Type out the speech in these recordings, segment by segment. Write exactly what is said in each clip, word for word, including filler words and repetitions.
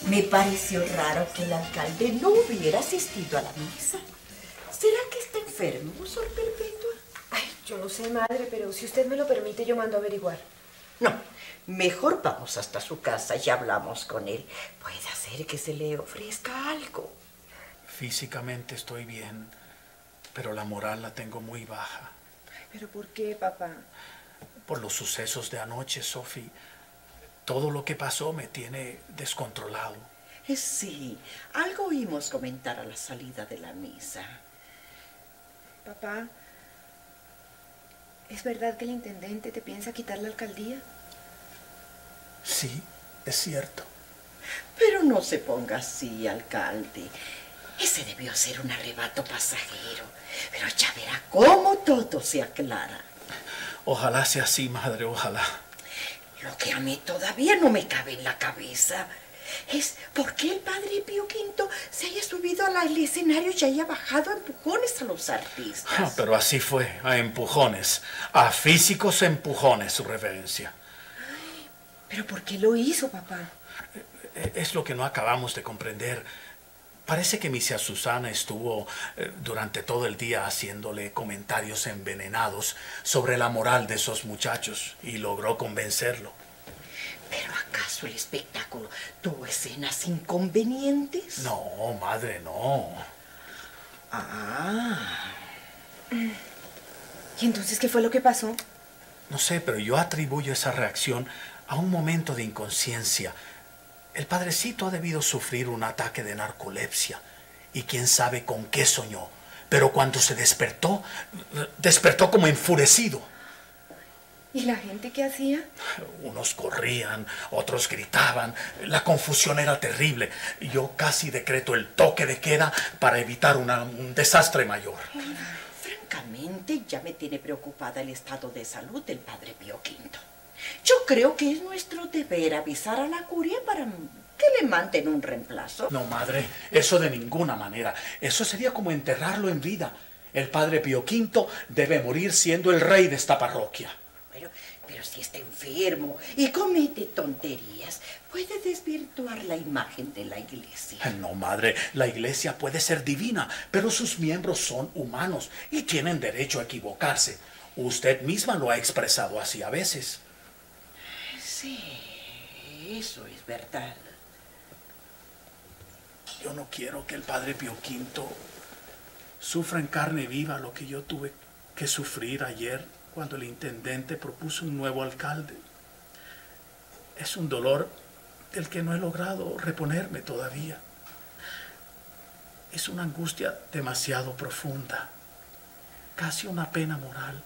Me pareció raro que el alcalde no hubiera asistido a la misa. ¿Será que está enfermo, Sor Perpetua? Ay, yo no sé, madre, pero si usted me lo permite, yo mando a averiguar. No, mejor vamos hasta su casa y hablamos con él. Puede ser que se le ofrezca algo. Físicamente estoy bien, pero la moral la tengo muy baja. ¿Pero por qué, papá? Por los sucesos de anoche, Sophie. Todo lo que pasó me tiene descontrolado. Eh, sí, algo oímos comentar a la salida de la misa. Papá, ¿es verdad que el intendente te piensa quitar la alcaldía? Sí, es cierto. Pero no se ponga así, alcalde. Ese debió ser un arrebato pasajero. Pero ya verá cómo todo se aclara. Ojalá sea así, madre, ojalá. Lo que a mí todavía no me cabe en la cabeza es por qué el padre Pío Quinto se haya subido al escenario y haya bajado a empujones a los artistas. Ah, pero así fue, a empujones, a físicos empujones, su reverencia. Ay, ¿pero por qué lo hizo, papá? Es lo que no acabamos de comprender. Parece que misia Susana estuvo eh, durante todo el día haciéndole comentarios envenenados sobre la moral de esos muchachos y logró convencerlo. ¿Pero acaso el espectáculo tuvo escenas inconvenientes? No, madre, no. Ah. ¿Y entonces qué fue lo que pasó? No sé, pero yo atribuyo esa reacción a un momento de inconsciencia. El padrecito ha debido sufrir un ataque de narcolepsia y quién sabe con qué soñó. Pero cuando se despertó, despertó como enfurecido. ¿Y la gente qué hacía? Unos corrían, otros gritaban. La confusión era terrible. Yo casi decreto el toque de queda para evitar una, un desastre mayor. Francamente, ya me tiene preocupada el estado de salud del padre Pío Quinto. Yo creo que es nuestro deber avisar a la curia para que le manden un reemplazo. No, madre, eso de ninguna manera. Eso sería como enterrarlo en vida. El padre Pío Quinto debe morir siendo el rey de esta parroquia. Pero, pero si está enfermo y comete tonterías, puede desvirtuar la imagen de la iglesia. No, madre, la iglesia puede ser divina, pero sus miembros son humanos y tienen derecho a equivocarse. Usted misma lo ha expresado así a veces. Sí, eso es verdad. Yo no quiero que el padre Pío Quinto sufra en carne viva lo que yo tuve que sufrir ayer cuando el intendente propuso un nuevo alcalde. Es un dolor del que no he logrado reponerme todavía. Es una angustia demasiado profunda, casi una pena moral.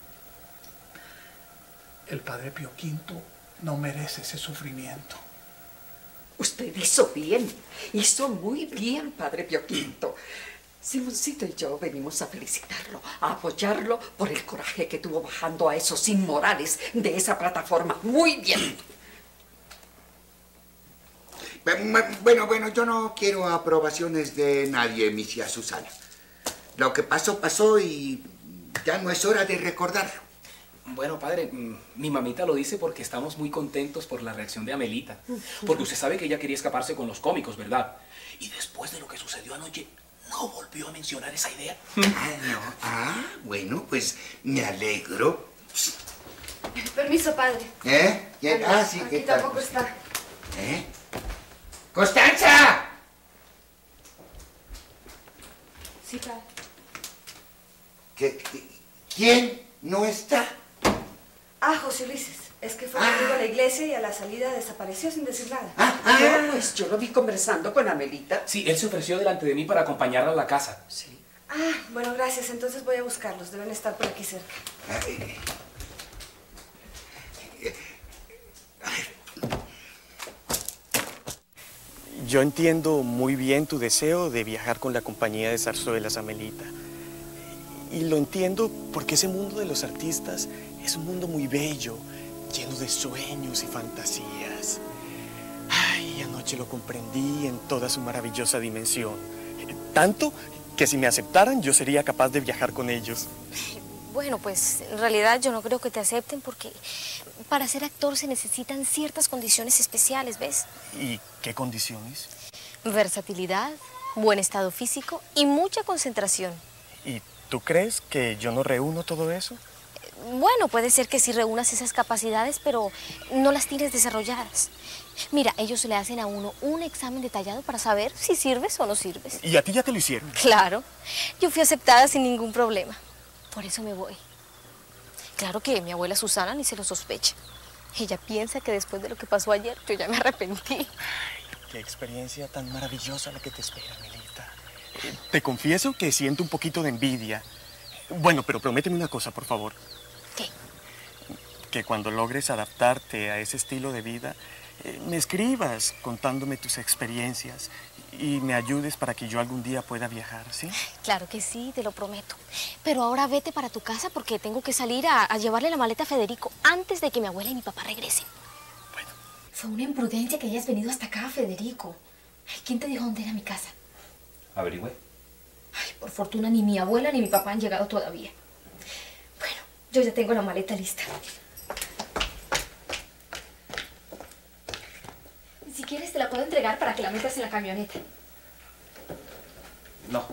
El padre Pío Quinto no merece ese sufrimiento. Usted hizo bien, hizo muy bien, padre Pío Quinto. Simoncito y yo venimos a felicitarlo, a apoyarlo por el coraje que tuvo bajando a esos inmorales de esa plataforma. Muy bien. Bueno, bueno, yo no quiero aprobaciones de nadie, misia Susana. Lo que pasó, pasó y ya no es hora de recordarlo. Bueno, padre, mi mamita lo dice porque estamos muy contentos por la reacción de Amelita. Porque usted sabe que ella quería escaparse con los cómicos, ¿verdad? Y después de lo que sucedió anoche, no volvió a mencionar esa idea. Ah, no. Ah, bueno, pues me alegro. Permiso, padre. ¿Eh? ¿Quién? Ah, sí, Aquí ¿qué tal? tampoco está. ¿Eh? ¡Constanza! Sí, padre. ¿Qué, qué, ¿Quién no está? Ah, José Ulises. Es que fue Ah. conmigo a la iglesia y a la salida desapareció sin decir nada. Ah, ah, Ah, pues yo lo vi conversando con Amelita. Sí, él se ofreció delante de mí para acompañarla a la casa. Sí. Ah, bueno, gracias. Entonces voy a buscarlos. Deben estar por aquí cerca. Ay, Yo entiendo muy bien tu deseo de viajar con la compañía de zarzuelas, Amelita. Y lo entiendo porque ese mundo de los artistas es un mundo muy bello, lleno de sueños y fantasías. Ay, anoche lo comprendí en toda su maravillosa dimensión. Tanto que si me aceptaran, yo sería capaz de viajar con ellos. Bueno, pues en realidad yo no creo que te acepten porque para ser actor se necesitan ciertas condiciones especiales, ¿ves? ¿Y qué condiciones? Versatilidad, buen estado físico y mucha concentración. ¿Y tú crees que yo no reúno todo eso? Bueno, puede ser que sí reúnas esas capacidades, pero no las tienes desarrolladas. Mira, ellos le hacen a uno un examen detallado para saber si sirves o no sirves. ¿Y a ti ya te lo hicieron? Claro, yo fui aceptada sin ningún problema. Por eso me voy. Claro que mi abuela Susana ni se lo sospecha. Ella piensa que después de lo que pasó ayer, yo ya me arrepentí. Ay, qué experiencia tan maravillosa la que te espera, Amelita. Eh, te confieso que siento un poquito de envidia. Bueno, pero prométeme una cosa, por favor. ¿Qué? Que cuando logres adaptarte a ese estilo de vida, eh, me escribas contándome tus experiencias y me ayudes para que yo algún día pueda viajar, ¿sí? Claro que sí, te lo prometo. Pero ahora vete para tu casa porque tengo que salir a, a llevarle la maleta a Federico antes de que mi abuela y mi papá regresen. Bueno. Fue una imprudencia que hayas venido hasta acá, Federico. Ay, ¿quién te dijo dónde era mi casa? Averigüé. Ay, por fortuna ni mi abuela ni mi papá han llegado todavía. Bueno, yo ya tengo la maleta lista. Si quieres te la puedo entregar para que la metas en la camioneta. No.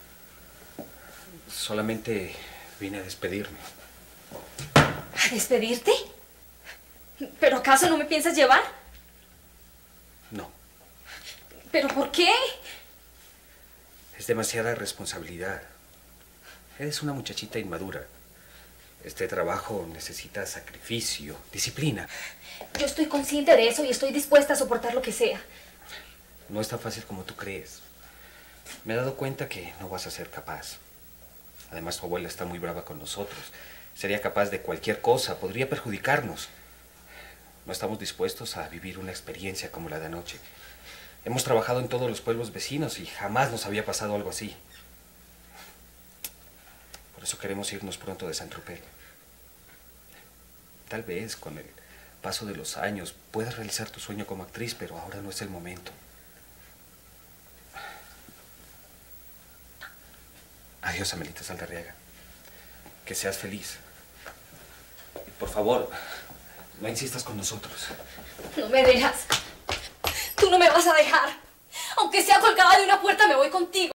Solamente vine a despedirme. ¿A despedirte? ¿Pero acaso no me piensas llevar? No. ¿Pero por qué? Es demasiada responsabilidad. Eres una muchachita inmadura. Este trabajo necesita sacrificio, disciplina. Yo estoy consciente de eso y estoy dispuesta a soportar lo que sea. No es tan fácil como tú crees. Me he dado cuenta que no vas a ser capaz. Además, tu abuela está muy brava con nosotros. Sería capaz de cualquier cosa, podría perjudicarnos. No estamos dispuestos a vivir una experiencia como la de anoche. Hemos trabajado en todos los pueblos vecinos y jamás nos había pasado algo así. Por eso queremos irnos pronto de Saint-Tropez. Tal vez con el paso de los años puedas realizar tu sueño como actriz, pero ahora no es el momento. Adiós, Amelita Saldarriaga. Que seas feliz. Y por favor, no insistas con nosotros. No me dejas. Tú no me vas a dejar. Aunque sea colgada de una puerta, me voy contigo.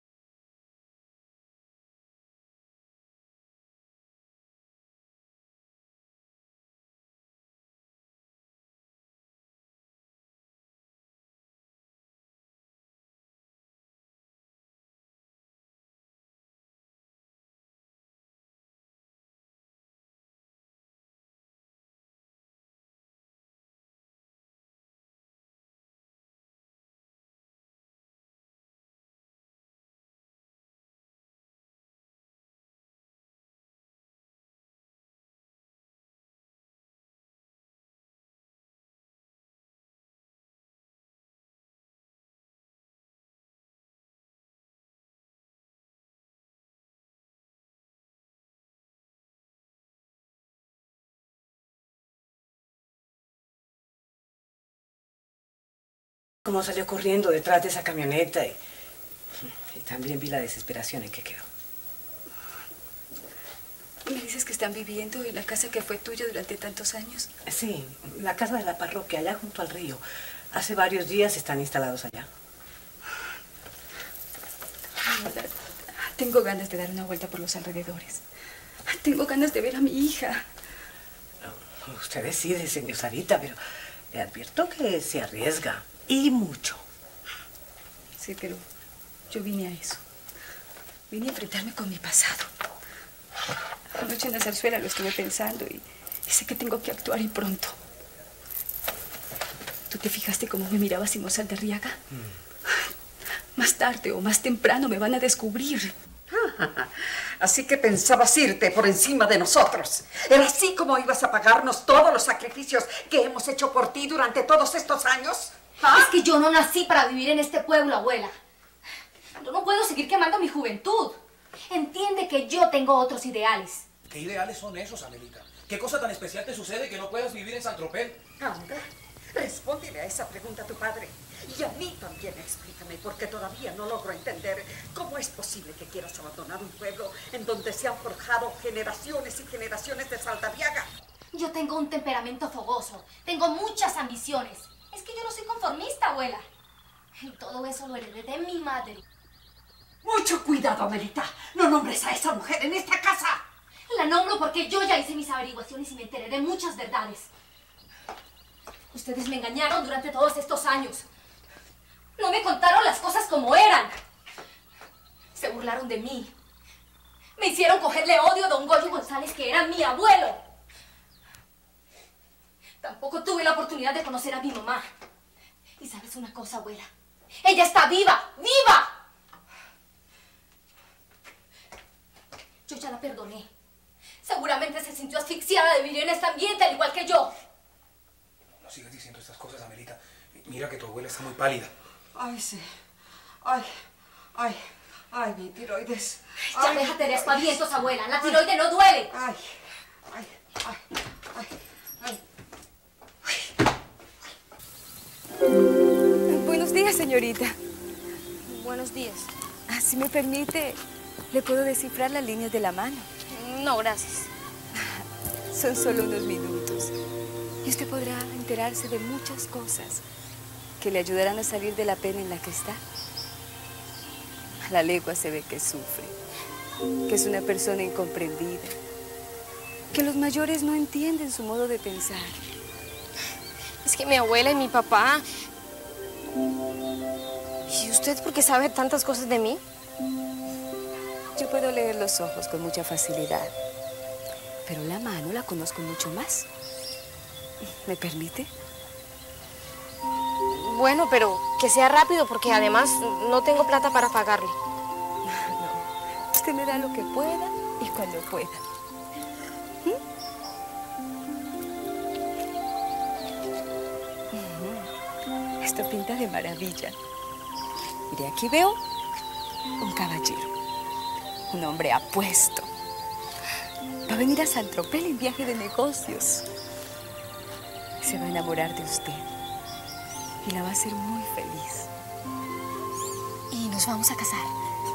Cómo salió corriendo detrás de esa camioneta y, y también vi la desesperación en que quedó. ¿Me dices que están viviendo en la casa que fue tuya durante tantos años? Sí, la casa de la parroquia, allá junto al río. Hace varios días están instalados allá. Ahora, tengo ganas de dar una vuelta por los alrededores. Tengo ganas de ver a mi hija. Usted decide, señor Sarita, pero le advierto que se arriesga. Y mucho. Sí, pero yo vine a eso. Vine a enfrentarme con mi pasado. Anoche en la zarzuela lo estuve pensando y, y sé que tengo que actuar y pronto. ¿Tú te fijaste cómo me miraba Simón Saldarriaga? Mm. Más tarde o más temprano me van a descubrir. Así que pensabas irte por encima de nosotros. ¿Era así como ibas a pagarnos todos los sacrificios que hemos hecho por ti durante todos estos años? ¿Ah? Es que yo no nací para vivir en este pueblo, abuela. Yo no puedo seguir quemando mi juventud. Entiende que yo tengo otros ideales. ¿Qué ideales son esos, Amelita? ¿Qué cosa tan especial te sucede que no puedas vivir en Saint-Tropez? Anda, respóndele a esa pregunta a tu padre. Y a mí también explícame, porque todavía no logro entender cómo es posible que quieras abandonar un pueblo en donde se han forjado generaciones y generaciones de Saldarriaga. Yo tengo un temperamento fogoso. Tengo muchas ambiciones. Es que yo no soy conformista, abuela. Y todo eso lo heredé de mi madre. Mucho cuidado, Amelita. No nombres a esa mujer en esta casa. La nombro porque yo ya hice mis averiguaciones y me enteré de muchas verdades. Ustedes me engañaron durante todos estos años. No me contaron las cosas como eran. Se burlaron de mí. Me hicieron cogerle odio a don Goyo González, que era mi abuelo. Tampoco tuve la oportunidad de conocer a mi mamá. Y sabes una cosa, abuela. Ella está viva, viva. Yo ya la perdoné. Seguramente se sintió asfixiada de vivir en este ambiente, al igual que yo. No sigas diciendo estas cosas, Amelita. Mira que tu abuela está muy pálida. Ay, sí. Ay, ay, ay, mi tiroides. Ya Ay, déjate de aspavientos, ay, abuela. La ay, tiroide no duele. Ay, ay, ay, ay, ay. Buenos días, señorita. Buenos días. Ah, si me permite, ¿le puedo descifrar las líneas de la mano? No, gracias. Son solo unos minutos. Y usted podrá enterarse de muchas cosas que le ayudarán a salir de la pena en la que está. A la legua se ve que sufre, que es una persona incomprendida, que los mayores no entienden su modo de pensar. Es que mi abuela y mi papá... ¿Y usted por qué sabe tantas cosas de mí? Yo puedo leer los ojos con mucha facilidad, pero la mano la conozco mucho más. ¿Me permite? Bueno, pero que sea rápido, porque además no tengo plata para pagarle. No, usted me da lo que pueda y cuando pueda. ¿Mm? Uh-huh. Esto pinta de maravilla. Mire, aquí veo un caballero, un hombre apuesto. Va a venir a San Tropez en viaje de negocios. Se va a enamorar de usted y la va a hacer muy feliz. ¿Y nos vamos a casar?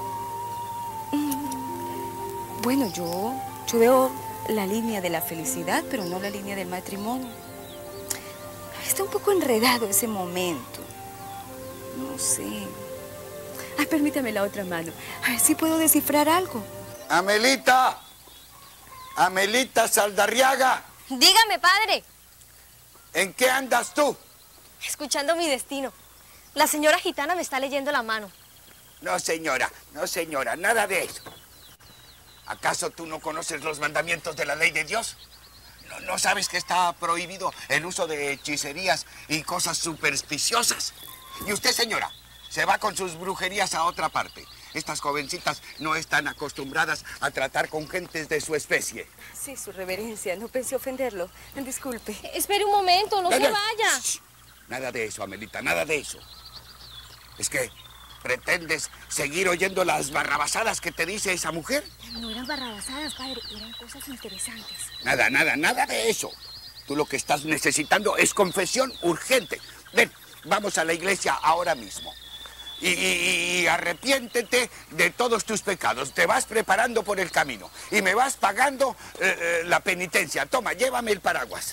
Mm, bueno, yo, yo veo la línea de la felicidad, pero no la línea del matrimonio. Está un poco enredado ese momento. No sé. Ay, permítame la otra mano. A ver si puedo descifrar algo. Amelita. Amelita Saldarriaga. Dígame, padre. ¿En qué andas tú? Escuchando mi destino. La señora gitana me está leyendo la mano. No, señora, no, señora, nada de eso. ¿Acaso tú no conoces los mandamientos de la ley de Dios? ¿No, no sabes que está prohibido el uso de hechicerías y cosas supersticiosas? Y usted, señora, se va con sus brujerías a otra parte. Estas jovencitas no están acostumbradas a tratar con gentes de su especie. Sí, su reverencia, no pensé ofenderlo. Disculpe. Espere un momento, no, no se no, vaya. Shh, nada de eso, Amelita, nada de eso. Es que pretendes seguir oyendo las barrabasadas que te dice esa mujer. No eran barrabasadas, padre, eran cosas interesantes. Nada, nada, nada de eso. Tú lo que estás necesitando es confesión urgente. Ven, vamos a la iglesia ahora mismo. Y, y, y arrepiéntete de todos tus pecados. Te vas preparando por el camino y me vas pagando eh, eh, la penitencia. Toma, llévame el paraguas.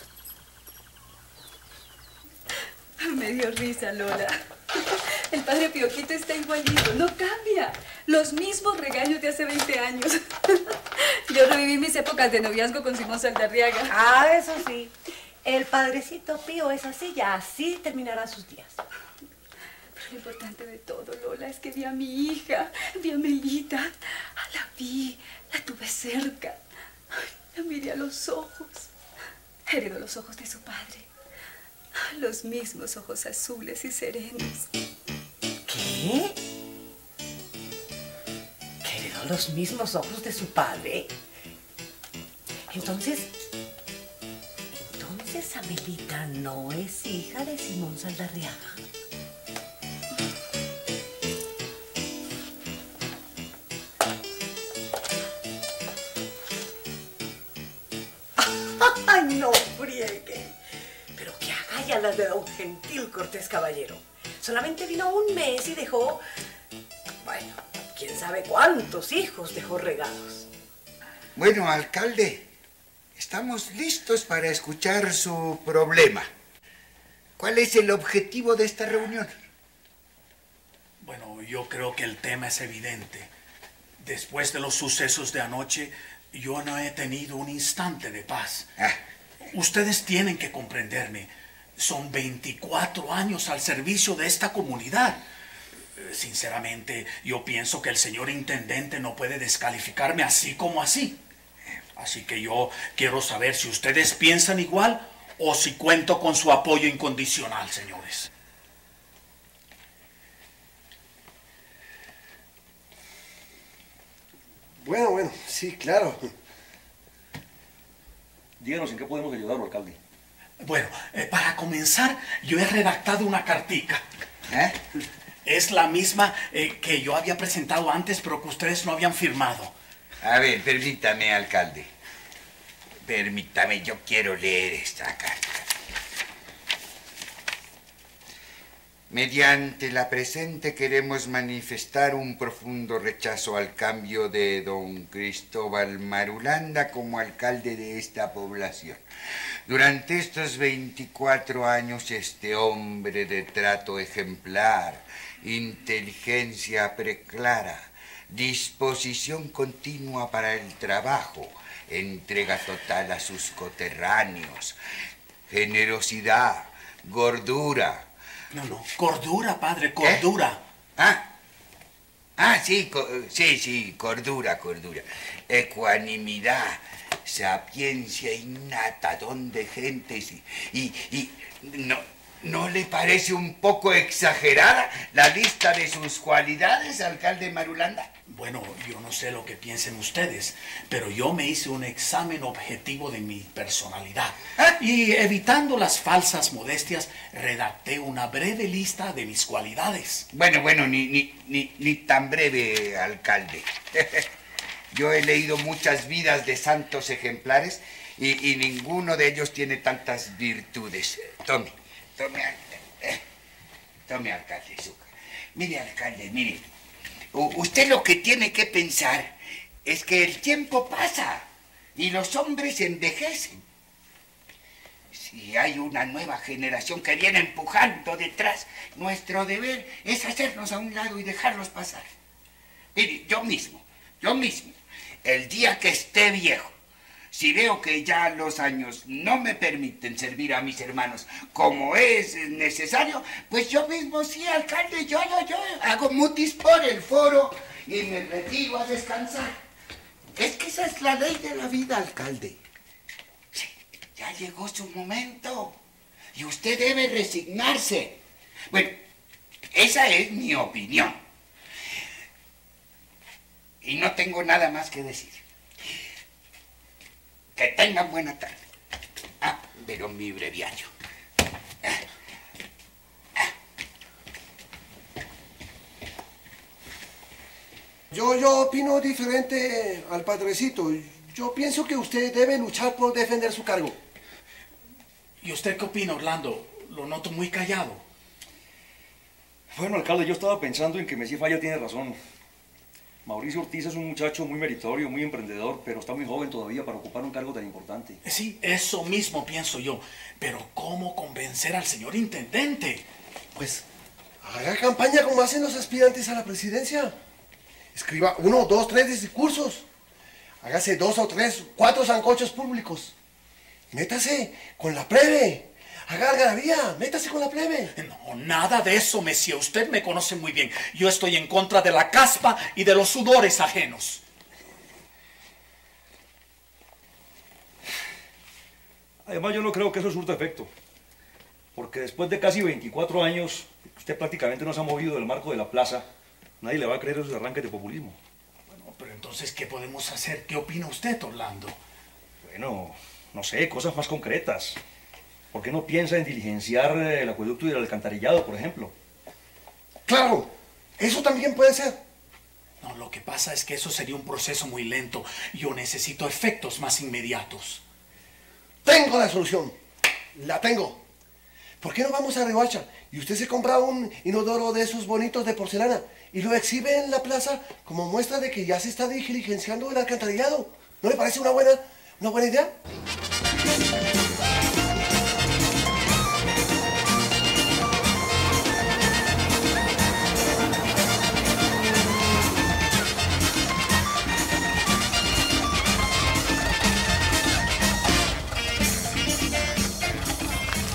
Me dio risa, Lola. El padre Pioquito está igualito, no cambia. Los mismos regaños de hace veinte años. Yo reviví mis épocas de noviazgo con Simón Saldarriaga. Ah, eso sí. El padrecito Pío es así, ya así terminará sus días. Pero lo importante de todo, Lola, es que vi a mi hija, vi a Amelita. La vi, la tuve cerca. La miré a los ojos. Heredó los ojos de su padre. Los mismos ojos azules y serenos. ¿Qué? ¿Que heredó los mismos ojos de su padre? Entonces... Entonces Amelita no es hija de Simón Saldarriaga. ¡Ay, no friegue! Pero qué agallas de don Gentil Cortés Caballero. Solamente vino un mes y dejó... Bueno, quién sabe cuántos hijos dejó regados. Bueno, alcalde, estamos listos para escuchar su problema. ¿Cuál es el objetivo de esta reunión? Bueno, yo creo que el tema es evidente. Después de los sucesos de anoche, yo no he tenido un instante de paz. Ah. Ustedes tienen que comprenderme. Son veinticuatro años al servicio de esta comunidad. Sinceramente, yo pienso que el señor intendente no puede descalificarme así como así. Así que yo quiero saber si ustedes piensan igual o si cuento con su apoyo incondicional, señores. Bueno, bueno, sí, claro. Díganos en qué podemos ayudarlo, alcalde. Bueno, eh, para comenzar, yo he redactado una cartica. ¿Eh? Es la misma eh, que yo había presentado antes, pero que ustedes no habían firmado. A ver, permítame, alcalde. Permítame, yo quiero leer esta carta. Mediante la presente queremos manifestar un profundo rechazo al cambio de don Cristóbal Marulanda como alcalde de esta población. Durante estos veinticuatro años, este hombre de trato ejemplar, inteligencia preclara, disposición continua para el trabajo, entrega total a sus coterráneos, generosidad, gordura. No, no, cordura, padre, cordura. ¿Eh? Ah, ah, sí, sí, sí, cordura, cordura. Ecuanimidad, sapiencia innata, don de gentes y, y, y no, ¿no le parece un poco exagerada la lista de sus cualidades, alcalde Marulanda? Bueno, yo no sé lo que piensen ustedes, pero yo me hice un examen objetivo de mi personalidad. ¿Ah? Y evitando las falsas modestias, redacté una breve lista de mis cualidades. Bueno, bueno, ni, ni, ni, ni tan breve, alcalde. Yo he leído muchas vidas de santos ejemplares y, y ninguno de ellos tiene tantas virtudes. Tome, tome, eh, tome, alcalde, Zucca. Mire, alcalde, mire. Usted lo que tiene que pensar es que el tiempo pasa y los hombres envejecen. Si hay una nueva generación que viene empujando detrás, nuestro deber es hacernos a un lado y dejarlos pasar. Mire, yo mismo, yo mismo, el día que esté viejo, si veo que ya los años no me permiten servir a mis hermanos como es necesario, pues yo mismo, sí, alcalde, yo, yo, yo, hago mutis por el foro y me retiro a descansar. Es que esa es la ley de la vida, alcalde. Sí, ya llegó su momento y usted debe resignarse. Bueno, esa es mi opinión. Y no tengo nada más que decir. Que tengan buena tarde. Ah, pero mi breviario. Ah, ah. Yo, yo opino diferente al padrecito. Yo pienso que usted debe luchar por defender su cargo. ¿Y usted qué opina, Orlando? Lo noto muy callado. Bueno, alcalde, yo estaba pensando en que Messi Falla tiene razón. Mauricio Ortiz es un muchacho muy meritorio, muy emprendedor, pero está muy joven todavía para ocupar un cargo tan importante. Sí, eso mismo pienso yo. Pero ¿cómo convencer al señor intendente? Pues haga campaña como hacen los aspirantes a la presidencia. Escriba uno, dos, tres discursos. Hágase dos o tres, cuatro sancochos públicos. Métase con la plebe. Haga algarabía, métase con la plebe. No, nada de eso, Mesía. Usted me conoce muy bien. Yo estoy en contra de la caspa y de los sudores ajenos. Además, yo no creo que eso surta efecto. Porque después de casi veinticuatro años, usted prácticamente no se ha movido del marco de la plaza. Nadie le va a creer esos arranques de populismo. Bueno, pero entonces, ¿qué podemos hacer? ¿Qué opina usted, Orlando? Bueno, no sé, cosas más concretas. ¿Por qué no piensa en diligenciar el acueducto y el alcantarillado, por ejemplo? Claro, eso también puede ser. No, lo que pasa es que eso sería un proceso muy lento. Yo necesito efectos más inmediatos. Tengo la solución. La tengo. ¿Por qué no vamos a Riohacha y usted se compra un inodoro de esos bonitos de porcelana y lo exhibe en la plaza como muestra de que ya se está diligenciando el alcantarillado? ¿No le parece una buena, una buena idea?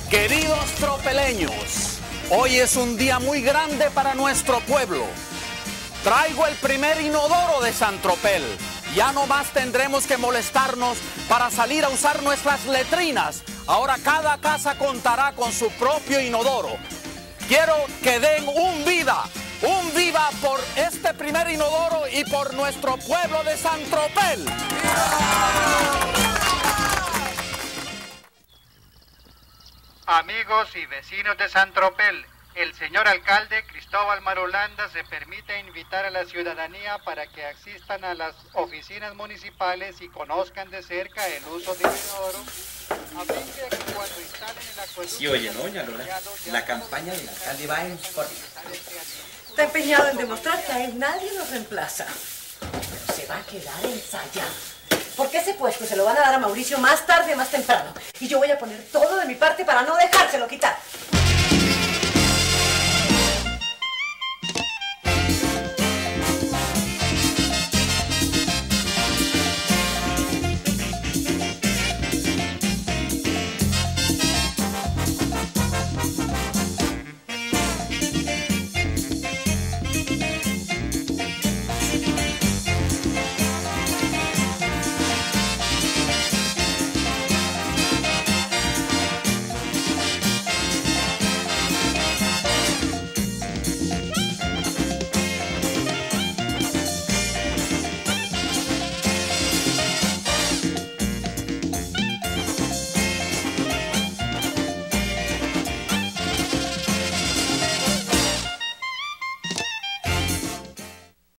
Queridos tropeleños, hoy es un día muy grande para nuestro pueblo. Traigo el primer inodoro de San Tropel. Ya no más tendremos que molestarnos para salir a usar nuestras letrinas. Ahora cada casa contará con su propio inodoro. Quiero que den un viva, un viva por este primer inodoro y por nuestro pueblo de San Tropel. Amigos y vecinos de San Tropel, el señor alcalde Cristóbal Marulanda se permite invitar a la ciudadanía para que asistan a las oficinas municipales y conozcan de cerca el uso del inodoro, a fin de que cuando instalen el acueducto... Sí, oye, ¿no, doña Lola? La campaña del alcalde va en forma. Está empeñado en demostrar que a él nadie lo reemplaza. Pero se va a quedar ensayado. Porque ese puesto se lo van a dar a Mauricio más tarde, más temprano. Y yo voy a poner todo de mi parte para no dejárselo quitar.